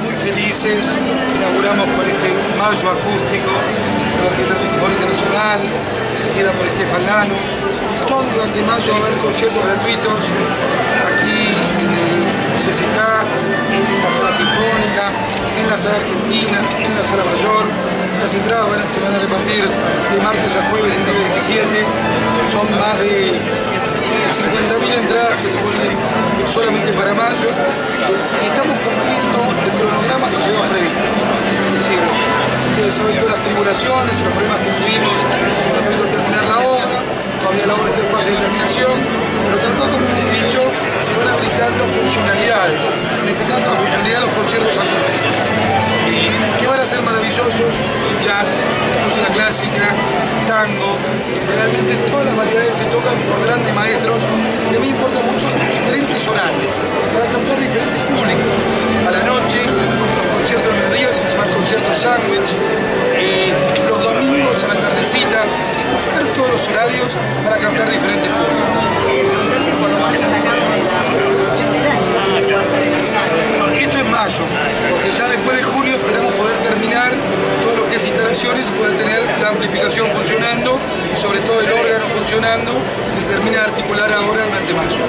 muy felices, inauguramos con este mayo acústico, con la Orquesta Sinfónica Nacional, dirigida por Estefan Lano. Todo durante mayo va a haber conciertos gratuitos aquí en el CCK, en esta sala sinfónica, en la sala argentina, en la sala mayor. Las entradas se van a repartir de martes a jueves de 9 a 17. Son más de 50.000 entradas que se ponen solamente para mayo. Y estamos cumpliendo el cronograma que nos habíamos previsto. Es decir, ustedes saben todas las tribulaciones, los problemas que tuvimos con respecto a terminar la obra. Todavía la obra está en fase de terminación, pero tampoco, como hemos dicho, se van habilitando funcionalidades. En este caso, la funcionalidad de los conciertos acústicos, que van a ser maravillosos: jazz, música clásica, tango. Realmente todas las variedades se tocan por grandes maestros, y a mí me importa mucho los diferentes horarios, para captar diferentes públicos. A la noche, los conciertos del mediodía se llaman conciertos sándwich, los domingos a la tardecita, buscar todos los horarios para captar diferentes públicos. Preguntarte por lo más destacado de la programación del año, ¿qué va a ser el año? Bueno, esto es mayo, porque ya después de junio esperamos poder terminar todo lo que es instalaciones, poder tener la amplificación funcionando y sobre todo el órgano funcionando, que se termina de articular ahora durante mayo.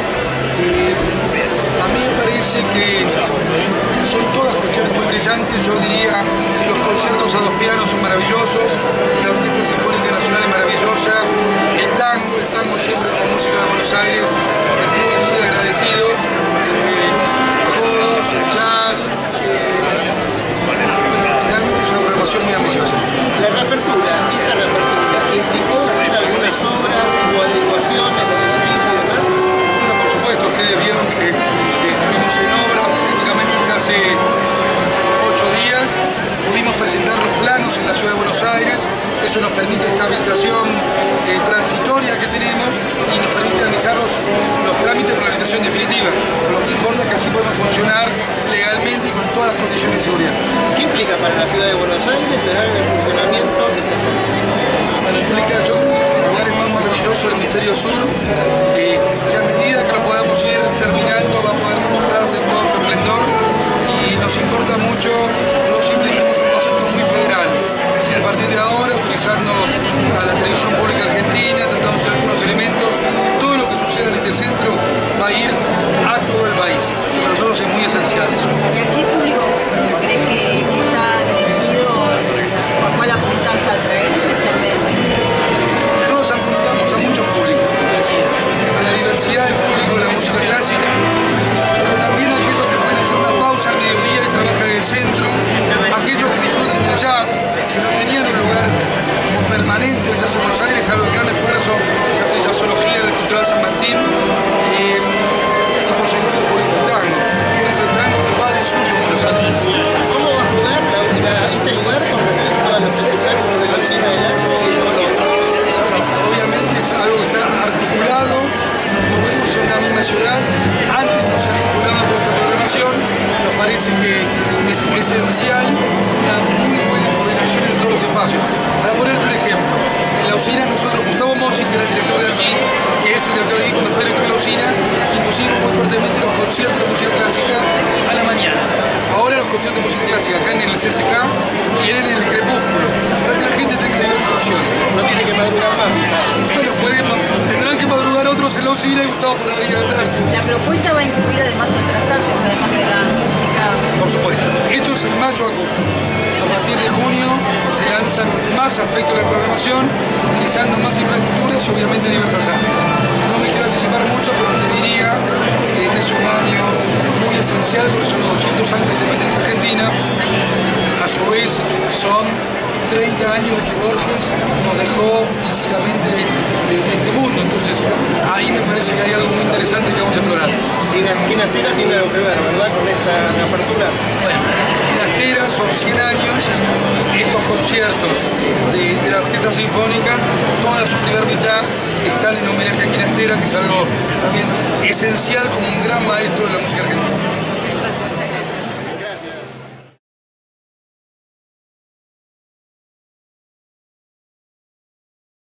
A mí me parece que son todas cuestiones muy brillantes. Yo diría, los conciertos a dos pianos son maravillosos, la Orquesta Sinfónica Nacional es maravillosa, el tango siempre con música de Buenos Aires es muy, muy agradecido, jodos, el jazz, bueno, realmente es una programación muy ambiciosa. Esta reapertura, ¿implicó hacer algunas obras o adecuaciones del edificio y demás? Bueno, por supuesto, ustedes vieron que estuvimos en obra prácticamente hasta hace 8 días. Pudimos presentar los planos en la ciudad de Buenos Aires. Eso nos permite esta habilitación transitoria que tenemos y nos permite realizar los trámites para la habilitación definitiva. Lo que importa es que así podemos funcionar legalmente y con todas las condiciones de seguridad. ¿Qué implica para la ciudad de Buenos Aires tener el funcionamiento de este centro? Bueno, implica, yo creo que es uno de los lugares más maravillosos del hemisferio sur, que a medida que lo podamos ir terminando va a poder mostrarse en todo su esplendor, y nos importa mucho. Nosotros siempre dijimos un concepto muy federal, es decir, a partir de ahora, utilizando a la televisión pública argentina, tratando de usar algunos elementos, todo lo que suceda en este centro va a ir a todo el país, y para nosotros es muy esencial eso. ¿Y a qué público crees que está dirigido, por cuál apuntás a atraer especialmente? Nosotros apuntamos a muchos públicos, como te decía, a la diversidad del público de la música clásica, pero también a aquellos que pueden hacer una pausa al mediodía y trabajar en el centro, aquellos que disfrutan del jazz, que no tenían un lugar permanente el jazz en Buenos Aires, algo de gran esfuerzo que hace Jazzología en el Cultural San Martín, y por supuesto el público del tango. El público del tango va de suyo en Buenos Aires. ¿Cómo va a jugar este lugar con respecto a los escenarios de la Usina del Arte y el Colón? Bueno, obviamente es algo que está articulado, nos movemos en una misma ciudad. Antes no se articulaba toda esta programación, nos parece que es esencial una muy buena coordinación en todos los espacios. Para ponerte un ejemplo, en la Usina nosotros, Gustavo Mossi, que era el director de aquí, que es el director de aquí cuando fue director de la Usina, impusimos muy fuertemente los conciertos de música clásica a la mañana. Ahora los conciertos de música clásica acá en el CCK vienen en el crepúsculo, para que la gente tenga diversas opciones. No tiene que madrugar más. Bueno, tendrán que madrugar otros en la Usina y Gustavo para venir a la tarde. La propuesta va a incluir además otras artes, además de la música. Por supuesto, esto es el mayo acústico. A partir de junio se lanzan más aspectos de la programación, utilizando más infraestructuras y obviamente diversas artes. No me quiero anticipar mucho, pero te diría que este es un año muy esencial porque son los 200 años de la independencia argentina. A su vez son 30 años de que Borges nos dejó físicamente de este mundo. Entonces ahí me parece que hay algo muy interesante que vamos a explorar. Ginastera tiene algo que ver, ¿verdad?, con esta apertura. Bueno, Ginastera son 100 años, estos conciertos de la Orquesta Sinfónica, toda su primera mitad están en homenaje a Ginastera, que es algo también esencial como un gran maestro de la música argentina.